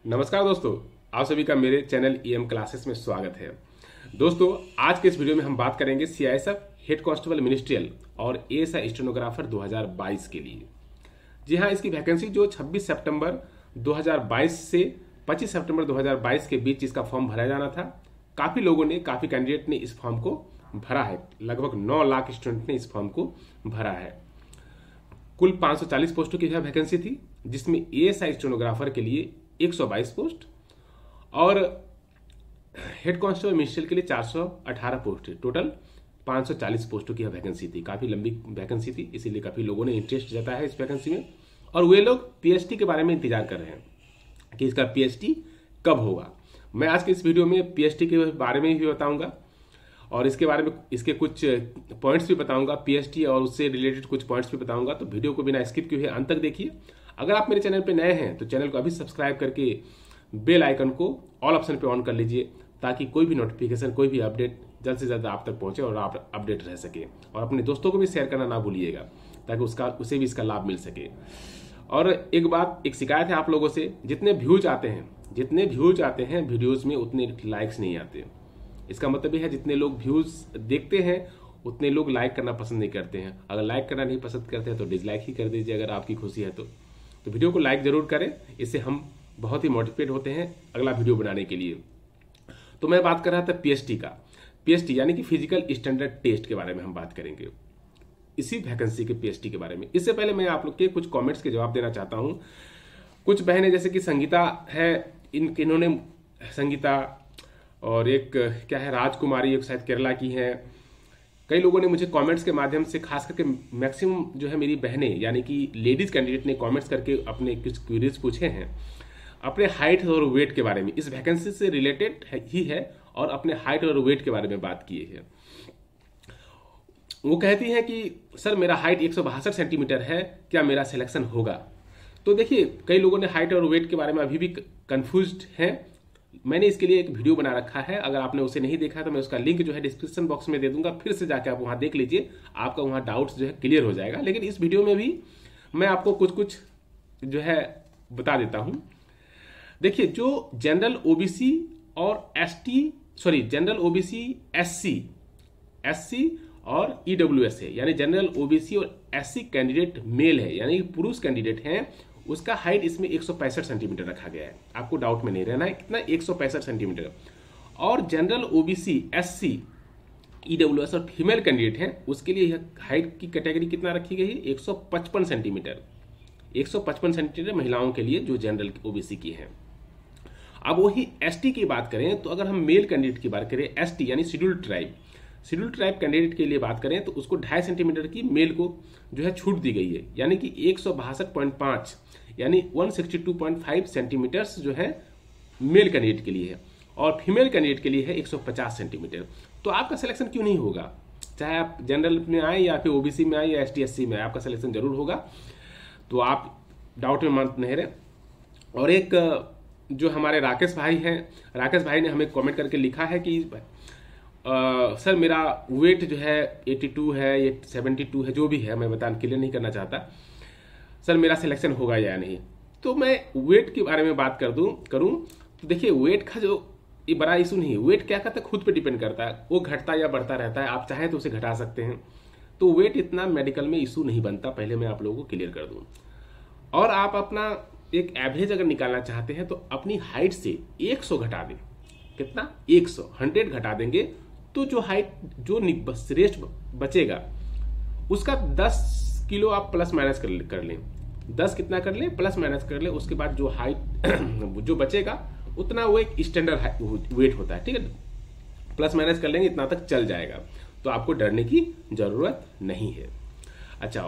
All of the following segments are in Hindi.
नमस्कार दोस्तों, आप सभी का मेरे चैनल ईएम क्लासेस में स्वागत है। दोस्तों, आज के इस वीडियो में हम बात करेंगे सीआईएसएफ हेड कांस्टेबल मिनिस्ट्रियल और एएसआई स्टेनोग्राफर 2022 के लिए। जी हाँ, इसकी वैकेंसी जो 26 सितंबर 2022 से 25 सितंबर 2022 के बीच इसका फॉर्म भरा जाना था। काफी कैंडिडेट ने इस फॉर्म को भरा है। लगभग 9 लाख स्टूडेंट ने इस फॉर्म को भरा है। कुल 540 पोस्टों की वैकेंसी थी, जिसमें एएसआई स्टेनोग्राफर के लिए 122 पोस्ट और हेड कांस्टेबल मिनिस्ट्रियल के लिए 418 पोस्ट है। टोटल 540 पोस्टों की वैकेंसी थी। काफी लंबी वैकेंसी थी, इसीलिए काफी लोगों ने इंटरेस्ट जताया है इस वैकेंसी में। और वे लोग पीएचडी के बारे में इंतजार कर रहे हैं कि इसका पीएचडी कब होगा। मैं आज के इस वीडियो में पीएचडी के बारे में भी बताऊंगा और इसके बारे में इसके कुछ पॉइंट्स भी बताऊंगा, पीएचडी और उससे रिलेटेड कुछ पॉइंट्स भी बताऊंगा। तो वीडियो को बिना स्किप किए अंत तक देखिए। अगर आप मेरे चैनल पे नए हैं तो चैनल को अभी सब्सक्राइब करके बेल आइकन को ऑल ऑप्शन पे ऑन कर लीजिए, ताकि कोई भी नोटिफिकेशन, कोई भी अपडेट जल्द से जल्द आप तक पहुंचे और आप अपडेट रह सके। और अपने दोस्तों को भी शेयर करना ना भूलिएगा, ताकि उसे भी इसका लाभ मिल सके। और एक शिकायत है आप लोगों से, जितने व्यूज आते हैं वीडियोज में उतने लाइक्स नहीं आते। इसका मतलब यह है जितने लोग व्यूज देखते हैं उतने लोग लाइक करना पसंद नहीं करते हैं। अगर लाइक करना नहीं पसंद करते हैं तो डिसलाइक ही कर दीजिए, अगर आपकी खुशी है तो वीडियो को लाइक जरूर करें। इससे हम बहुत ही मोटिवेट होते हैं अगला वीडियो बनाने के लिए। तो मैं बात कर रहा था पीएचडी का। पीएचडी यानी कि फिजिकल स्टैंडर्ड टेस्ट के बारे में हम बात करेंगे, इसी वैकेंसी के पीएचडी के बारे में। इससे पहले मैं आप लोग के कुछ कमेंट्स के जवाब देना चाहता हूं। कुछ बहनें जैसे कि संगीता है, इन्होंने संगीता और एक क्या है राजकुमारी, एक शायद केरला की है। कई लोगों ने मुझे कमेंट्स के माध्यम से, खास करके मैक्सिमम जो है मेरी बहनें यानी कि लेडीज कैंडिडेट ने कमेंट्स करके अपने कुछ क्वेरीज पूछे हैं अपने हाइट और वेट के बारे में। इस वैकेंसी से रिलेटेड ही है और अपने हाइट और वेट के बारे में बात किए हैं। वो कहती हैं कि सर मेरा हाइट 162 सेंटीमीटर है, क्या मेरा सिलेक्शन होगा? तो देखिए, कई लोगों ने हाइट और वेट के बारे में अभी भी कंफ्यूज्ड हैं। मैंने इसके लिए एक वीडियो बना रखा है, अगर आपने उसे नहीं देखा तो मैं उसका लिंक जो है डिस्क्रिप्शन बॉक्स में दे दूंगा। फिर से जाके आप वहां देख लीजिए, आपका वहां डाउट्स जो है क्लियर हो जाएगा। लेकिन इस वीडियो में भी मैं आपको कुछ जो है बता देता हूं। देखिए, जो जनरल ओबीसी और जनरल ओबीसी एससी और ईडब्ल्यूएस है, यानी जनरल ओबीसी और एससी कैंडिडेट मेल है, यानी पुरुष कैंडिडेट हैं, उसका हाइट इसमें 165 सेंटीमीटर रखा गया है। आपको डाउट में नहीं रहना है, कितना 165 सेंटीमीटर। और जनरल ओबीसी, एससी, ईडब्ल्यूएस और फीमेल कैंडिडेट हैं, उसके लिए हाइट की कैटेगरी कितना रखी गई है? 155 सेंटीमीटर। 155 सेंटीमीटर महिलाओं के लिए जो जनरल ओबीसी की है। अब वही एसटी की बात करें तो अगर हम मेल कैंडिडेट की बात करें, एसटी यानी शेड्यूल्ड ट्राइब कैंडिडेट के लिए बात करें तो उसको 2.5 सेंटीमीटर की मेल को जो है छूट दी गई है, यानी कि 162.5 यानी 162.5 सेंटीमीटर जो है मेल कैंडिडेट के लिए है। और फीमेल कैंडिडेट के लिए है 150 सेंटीमीटर। तो आपका सिलेक्शन क्यों नहीं होगा? चाहे आप जनरल में आए या फिर ओबीसी में आए या एसटी एससी में आए, आपका सिलेक्शन जरूर होगा। तो आप डाउट में मत नहीं रहे। और एक जो हमारे राकेश भाई हैं, राकेश भाई ने हमें कमेंट करके लिखा है कि सर मेरा वेट जो है 82 है, 72 है, जो भी है, मैं बताना क्लियर नहीं करना चाहता। सर मेरा सिलेक्शन होगा या नहीं? तो मैं वेट के बारे में बात करूं तो देखिए, वेट का जो ये बड़ा इशू नहीं है। वेट क्या करता है, खुद पे डिपेंड करता है, वो घटता या बढ़ता रहता है। आप चाहें तो उसे घटा सकते हैं। तो वेट इतना मेडिकल में इशू नहीं बनता, पहले मैं आप लोगों को क्लियर कर दूं। और आप अपना एक एवरेज अगर निकालना चाहते हैं तो अपनी हाइट से 100 घटा दें। कितना? 100 घटा देंगे तो जो हाइट जो श्रेष्ठ बचेगा उसका 10 किलो आप प्लस माइनस कर लें। 10 कितना कर लें? प्लस माइनस कर लें। उसके बाद जो हाइट जो बचेगा उतना वो एक स्टैंडर्ड वेट होता है, ठीक है। प्लस माइनस कर लेंगे, इतना तक चल जाएगा। तो आपको डरने की जरूरत नहीं है। अच्छा,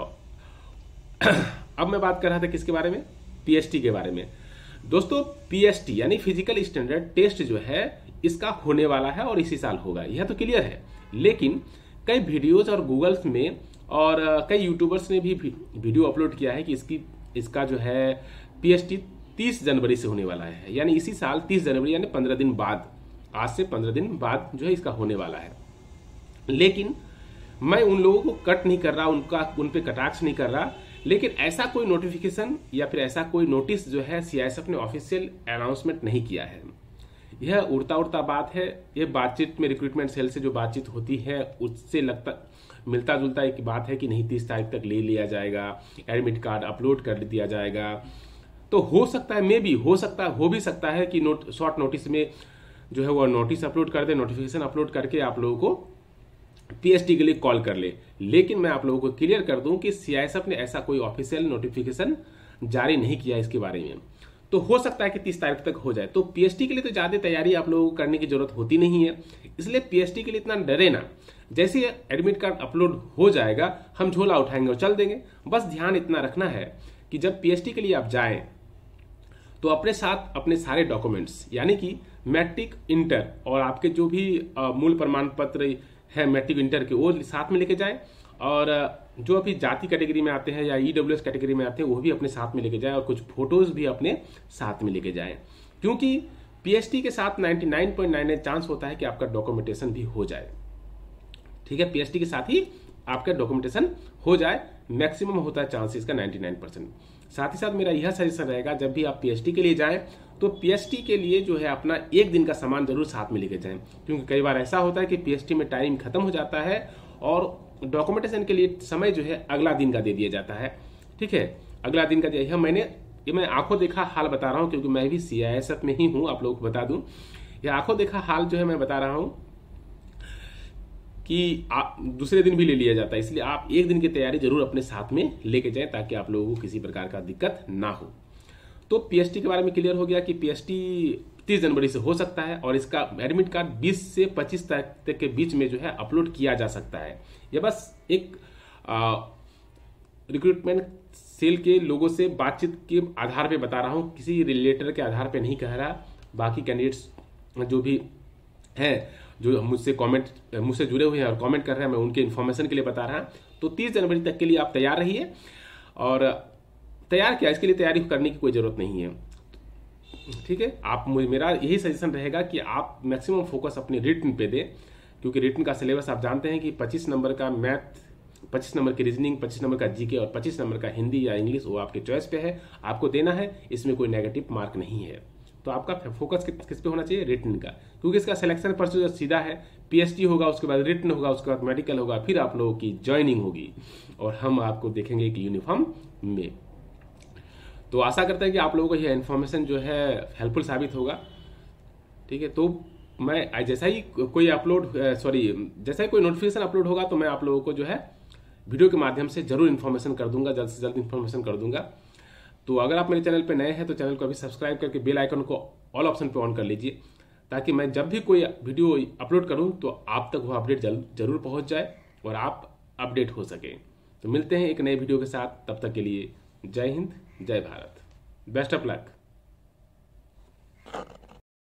अब मैं बात कर रहा था किसके बारे में? पीएचडी के बारे में। दोस्तों, पीएचडी यानी फिजिकल स्टैंडर्ड टेस्ट जो है इसका होने वाला है और इसी साल होगा, यह तो क्लियर है। लेकिन कई वीडियोज और गूगल्स में और कई यूट्यूबर्स ने भी वीडियो अपलोड किया है कि इसका जो है पीएचडी 30 जनवरी से होने वाला है, यानी इसी साल 30 जनवरी यानी 15 दिन बाद, आज से 15 दिन बाद जो है इसका होने वाला है। लेकिन मैं उन लोगों को कट नहीं कर रहा, उन पे कटाक्ष नहीं कर रहा, लेकिन ऐसा कोई नोटिफिकेशन या फिर ऐसा कोई नोटिस जो है सीआईएसएफ ने ऑफिशियल अनाउंसमेंट नहीं किया है। यह उड़ता उड़ता बात है। यह बातचीत में रिक्रूटमेंट सेल से जो बातचीत होती है उससे लगता मिलता जुलता एक बात है कि नहीं 30 तारीख तक ले लिया जाएगा, एडमिट कार्ड अपलोड कर दिया जाएगा। तो हो सकता है, मे भी हो सकता है, हो भी सकता है कि शॉर्ट नोटिस में जो है वो नोटिस अपलोड कर दे, नोटिफिकेशन अपलोड करके आप लोगों को पीएचडी के लिए कॉल कर ले। लेकिन मैं आप लोगों को क्लियर कर दूं कि सीआईएसएफ ने ऐसा कोई ऑफिशियल नोटिफिकेशन जारी नहीं किया इसके बारे में। तो हो सकता है कि 30 तारीख तक हो जाए। तो पीएचडी के लिए तो ज्यादा तैयारी आप लोगों को करने की जरूरत होती नहीं है, इसलिए पीएचडी के लिए इतना डरे ना। जैसे एडमिट कार्ड अपलोड हो जाएगा हम झोला उठाएंगे और चल देंगे। बस ध्यान इतना रखना है कि जब पीएचडी के लिए आप जाएं तो अपने साथ अपने सारे डॉक्यूमेंट्स यानी कि मैट्रिक, इंटर और आपके जो भी मूल प्रमाण पत्र है मैट्रिक इंटर के वो साथ में लेके जाएं, और जो अभी जाति कैटेगरी में आते हैं या ईडब्ल्यूएस कैटेगरी में आते हैं वो भी अपने साथ में लेके जाएं, और कुछ फोटोज भी अपने साथ में लेके जाएं, क्योंकि पीएचडी के साथ 99.99 चांस होता है कि आपका डॉक्यूमेंटेशन भी हो जाए। ठीक है, पीएचडी के साथ ही आपका डॉक्यूमेंटेशन हो जाए, मैक्सिमम होता है चांस इसका 99%। साथ ही साथ मेरा यह सजेशन रहेगा जब भी आप पीएचडी के लिए जाएं तो पीएचडी के लिए जो है अपना एक दिन का सामान जरूर साथ में लेके जाएं, क्योंकि कई बार ऐसा होता है कि पीएचडी में टाइम खत्म हो जाता है और डॉक्यूमेंटेशन के लिए समय जो है अगला दिन का दे दिया जाता है। ठीक है, अगला दिन का दिया, मैं आंखों देखा हाल बता रहा हूं, क्योंकि मैं भी सीआईएसएफ में ही हूं। आप लोगों को बता दूं, यह आंखों देखा हाल जो है मैं बता रहा हूं कि दूसरे दिन भी ले लिया जाता है, इसलिए आप एक दिन की तैयारी जरूर अपने साथ में लेके जाएं ताकि आप लोगों को किसी प्रकार का दिक्कत ना हो। तो पीएचडी के बारे में क्लियर हो गया कि पीएचडी 30 जनवरी से हो सकता है और इसका एडमिट कार्ड 20 से 25 तारीख तक के बीच में जो है अपलोड किया जा सकता है। यह बस एक रिक्रूटमेंट सेल के लोगों से बातचीत के आधार पे बता रहा हूं, किसी रिलेटर के आधार पे नहीं कह रहा। बाकी कैंडिडेट्स जो भी हैं जो मुझसे जुड़े हुए हैं और कमेंट कर रहे हैं, मैं उनके इन्फॉर्मेशन के लिए बता रहा हूं। तो 30 जनवरी तक के लिए आप तैयार रहिए, और तैयार क्या, इसके लिए तैयारी करने की कोई जरूरत नहीं है। ठीक है, मेरा यही सजेशन रहेगा कि आप मैक्सिमम फोकस अपने रिटन पे दें, क्योंकि रिटन का सिलेबस आप जानते हैं कि 25 नंबर का मैथ, 25 नंबर की रीजनिंग, 25 नंबर का जीके और 25 नंबर का हिंदी या इंग्लिश, वो आपके चॉइस पे है, आपको देना है। इसमें कोई नेगेटिव मार्क नहीं है। तो आपका फोकस किस पे होना चाहिए, रिटन का, क्योंकि इसका सिलेक्शन प्रोसीजर सीधा है। पीएचडी होगा, उसके बाद रिटन होगा, उसके बाद मेडिकल होगा, फिर आप लोगों की ज्वाइनिंग होगी और हम आपको देखेंगे एक यूनिफॉर्म में। तो आशा करते हैं कि आप लोगों को यह इन्फॉर्मेशन जो है हेल्पफुल साबित होगा। ठीक है, तो मैं जैसा ही कोई नोटिफिकेशन अपलोड होगा तो मैं आप लोगों को जो है वीडियो के माध्यम से जरूर इन्फॉर्मेशन कर दूंगा, जल्द से जल्द इन्फॉर्मेशन कर दूंगा। तो अगर आप मेरे चैनल पे नए हैं तो चैनल को अभी सब्सक्राइब करके बेल आइकन को ऑल ऑप्शन पे ऑन कर लीजिए, ताकि मैं जब भी कोई वीडियो अपलोड करूं तो आप तक वो अपडेट जरूर पहुंच जाए और आप अपडेट हो सके। तो मिलते हैं एक नए वीडियो के साथ, तब तक के लिए जय हिंद, जय भारत, बेस्ट ऑफ लक।